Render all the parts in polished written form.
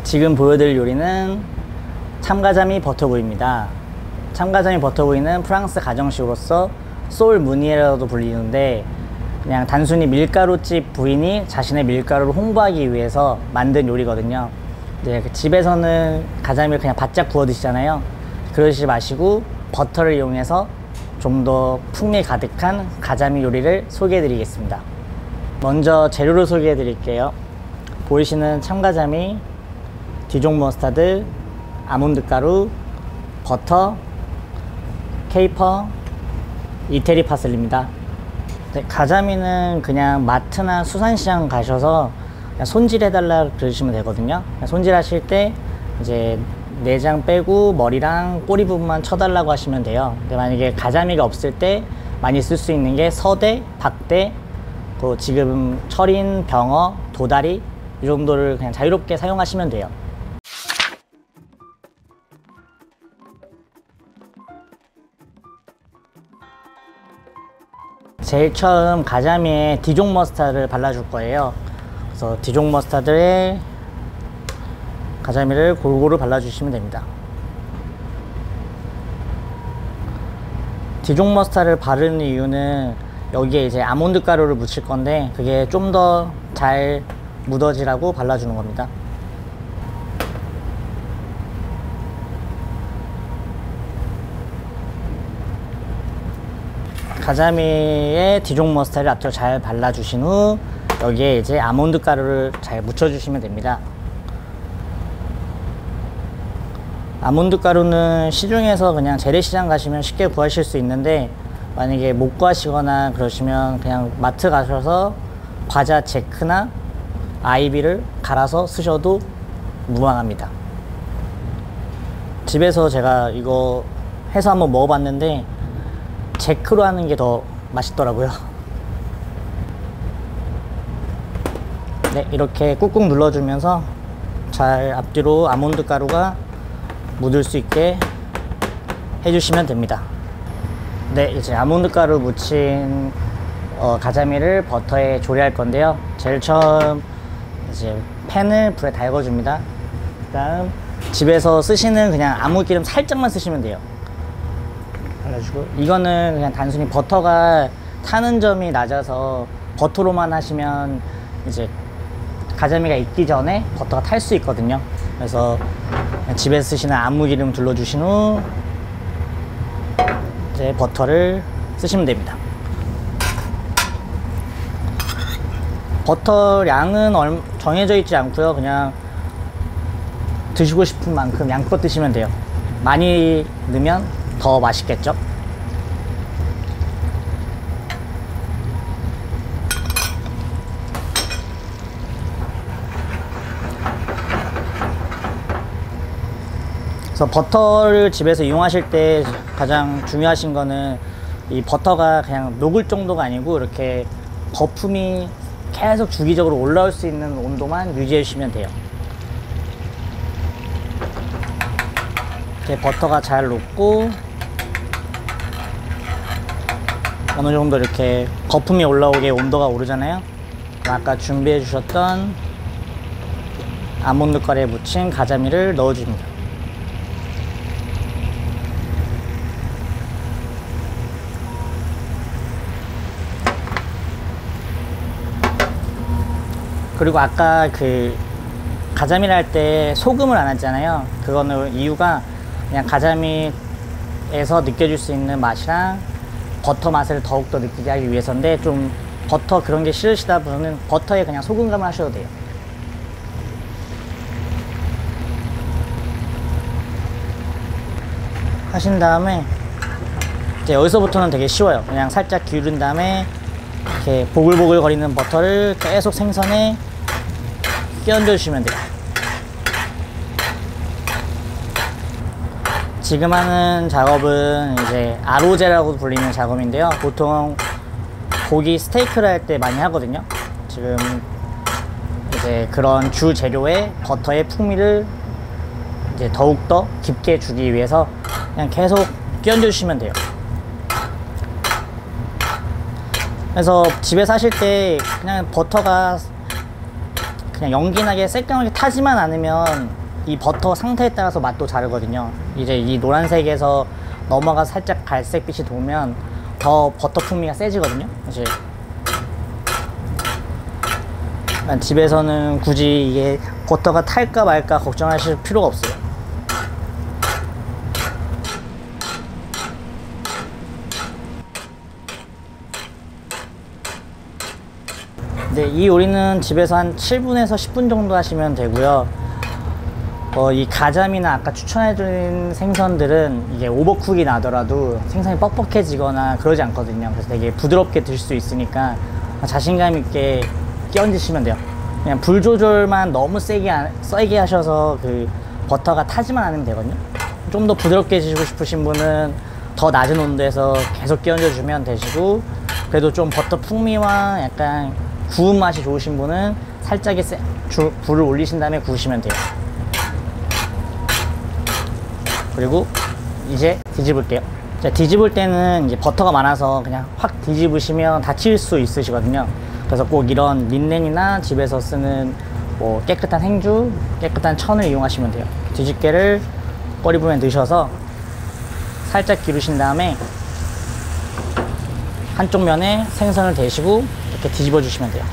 네, 지금 보여드릴 요리는 참가자미 버터구이입니다. 참가자미 버터구이는 프랑스 가정식으로서 소울 무니에라고도 불리는데, 그냥 단순히 밀가루집 부인이 자신의 밀가루를 홍보하기 위해서 만든 요리거든요. 이제 집에서는 가자미를 그냥 바짝 구워 드시잖아요. 그러시지 마시고 버터를 이용해서 좀 더 풍미 가득한 가자미 요리를 소개해 드리겠습니다. 먼저 재료를 소개해 드릴게요. 보이시는 참가자미, 디종 머스타드, 아몬드 가루, 버터, 케이퍼, 이태리 파슬리입니다. 네, 가자미는 그냥 마트나 수산시장 가셔서 그냥 손질해달라 그러시면 되거든요. 손질하실 때 이제 내장 빼고 머리랑 꼬리 부분만 쳐달라고 하시면 돼요. 근데 만약에 가자미가 없을 때 많이 쓸 수 있는 게 서대, 박대, 또 지금 철인, 병어, 도다리 이 정도를 그냥 자유롭게 사용하시면 돼요. 제일 처음 가자미에 디종 머스타드를 발라줄 거예요. 그래서 디종 머스타드에 가자미를 골고루 발라주시면 됩니다. 디종 머스타드를 바르는 이유는 여기에 이제 아몬드 가루를 묻힐 건데 그게 좀 더 잘 묻어지라고 발라주는 겁니다. 가자미에 디종 머스타드를 앞으로 잘 발라주신 후 여기에 이제 아몬드 가루를 잘 묻혀주시면 됩니다. 아몬드 가루는 시중에서 그냥 재래시장 가시면 쉽게 구하실 수 있는데, 만약에 못 구하시거나 그러시면 그냥 마트 가셔서 과자 제크나 아이비를 갈아서 쓰셔도 무방합니다. 집에서 제가 이거 해서 한번 먹어봤는데 제크로 하는 게 더 맛있더라고요. 네, 이렇게 꾹꾹 눌러주면서 잘 앞뒤로 아몬드 가루가 묻을 수 있게 해주시면 됩니다. 네, 이제 아몬드 가루 묻힌 가자미를 버터에 조리할 건데요. 제일 처음 이제 팬을 불에 달궈줍니다. 그 다음 집에서 쓰시는 그냥 아무 기름 살짝만 쓰시면 돼요. 발라주고, 이거는 그냥 단순히 버터가 타는 점이 낮아서 버터로만 하시면 이제 가자미가 익기 전에 버터가 탈 수 있거든요. 그래서 집에서 쓰시는 아무 기름 둘러주신 후 이제 버터를 쓰시면 됩니다. 버터 양은 정해져 있지 않고요. 그냥 드시고 싶은 만큼 양껏 드시면 돼요. 많이 넣으면 더 맛있겠죠? 그래서 버터를 집에서 이용하실 때 가장 중요하신 거는 이 버터가 그냥 녹을 정도가 아니고 이렇게 거품이 계속 주기적으로 올라올 수 있는 온도만 유지해 주시면 돼요. 이렇게 버터가 잘 녹고 어느 정도 이렇게 거품이 올라오게 온도가 오르잖아요. 아까 준비해 주셨던 아몬드 가루에 묻힌 가자미를 넣어 줍니다. 그리고 아까 그 가자미를 할 때 소금을 안 했잖아요. 그거는 이유가 그냥 가자미에서 느껴질 수 있는 맛이랑 버터 맛을 더욱더 느끼게 하기 위해서인데, 좀 버터 그런 게 싫으시다 분은 버터에 그냥 소금감을 하셔도 돼요. 하신 다음에 이제 여기서부터는 되게 쉬워요. 그냥 살짝 기울인 다음에 이렇게 보글보글 거리는 버터를 계속 생선에 끼얹어 주시면 돼요. 지금 하는 작업은 이제 아로제라고 불리는 작업인데요. 보통 고기 스테이크를 할 때 많이 하거든요. 지금 이제 그런 주 재료에 버터의 풍미를 이제 더욱더 깊게 주기 위해서 그냥 계속 끼얹어 주시면 돼요. 그래서 집에 사실 때 그냥 버터가 그냥 연기나게 새까맣게 타지만 않으면 이 버터 상태에 따라서 맛도 다르거든요. 이제 이 노란색에서 넘어가 살짝 갈색빛이 돌면 더 버터 풍미가 세지거든요. 사실 집에서는 굳이 이게 버터가 탈까 말까 걱정하실 필요가 없어요. 네, 이 요리는 집에서 한 7분에서 10분 정도 하시면 되고요. 이 가자미나 아까 추천해드린 생선들은 이게 오버쿡이 나더라도 생선이 뻑뻑해지거나 그러지 않거든요. 그래서 되게 부드럽게 드실 수 있으니까 자신감 있게 끼얹으시면 돼요. 그냥 불 조절만 너무 세게 하셔서 그 버터가 타지만 않으면 되거든요. 좀 더 부드럽게 드시고 싶으신 분은 더 낮은 온도에서 계속 끼얹어 주면 되시고, 그래도 좀 버터 풍미와 약간 구운 맛이 좋으신 분은 살짝의 불을 올리신 다음에 구우시면 돼요. 그리고 이제 뒤집을게요. 자, 뒤집을 때는 이제 버터가 많아서 그냥 확 뒤집으시면 다칠 수 있으시거든요. 그래서 꼭 이런 린넨이나 집에서 쓰는 뭐 깨끗한 행주, 깨끗한 천을 이용하시면 돼요. 뒤집개를 꼬리 부분에 넣으셔서 살짝 기르신 다음에 한쪽 면에 생선을 대시고 이렇게 뒤집어 주시면 돼요.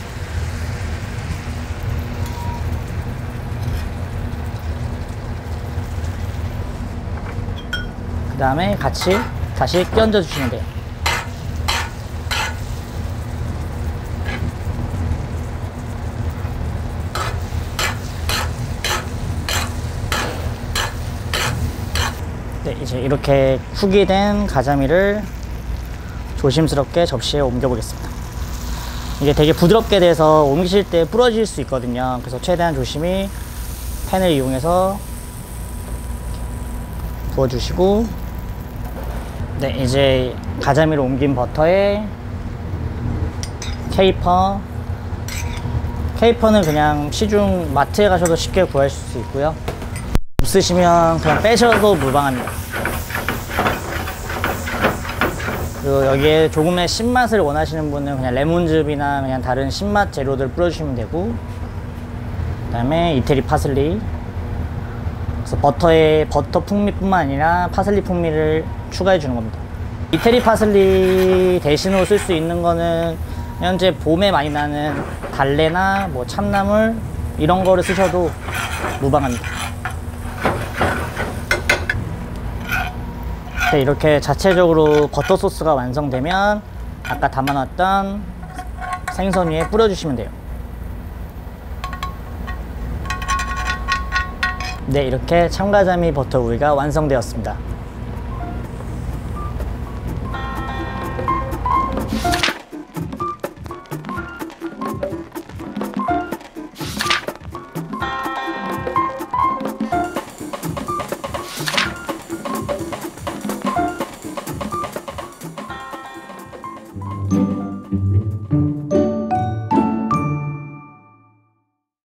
그 다음에 같이 다시 끼얹어 주시면 돼요. 네, 이제 이렇게 쿡이 된 가자미를 조심스럽게 접시에 옮겨 보겠습니다. 이게 되게 부드럽게 돼서 옮기실 때 부러질 수 있거든요. 그래서 최대한 조심히 팬을 이용해서 부어주시고, 네, 이제 가자미를 옮긴 버터에 케이퍼는 그냥 시중 마트에 가셔도 쉽게 구하실 수 있고요. 없으시면 그냥 빼셔도 무방합니다. 그리고 여기에 조금의 신맛을 원하시는 분은 그냥 레몬즙이나 그냥 다른 신맛 재료들 뿌려주시면 되고, 그 다음에 이태리 파슬리, 그래서 버터에 버터 풍미뿐만 아니라 파슬리 풍미를 추가해 주는 겁니다. 이태리 파슬리 대신으로 쓸 수 있는 거는 현재 봄에 많이 나는 달래나 뭐 참나물 이런 거를 쓰셔도 무방합니다. 네, 이렇게 자체적으로 버터 소스가 완성되면 아까 담아놨던 생선 위에 뿌려주시면 돼요. 네, 이렇게 참가자미 버터 구이가 완성되었습니다.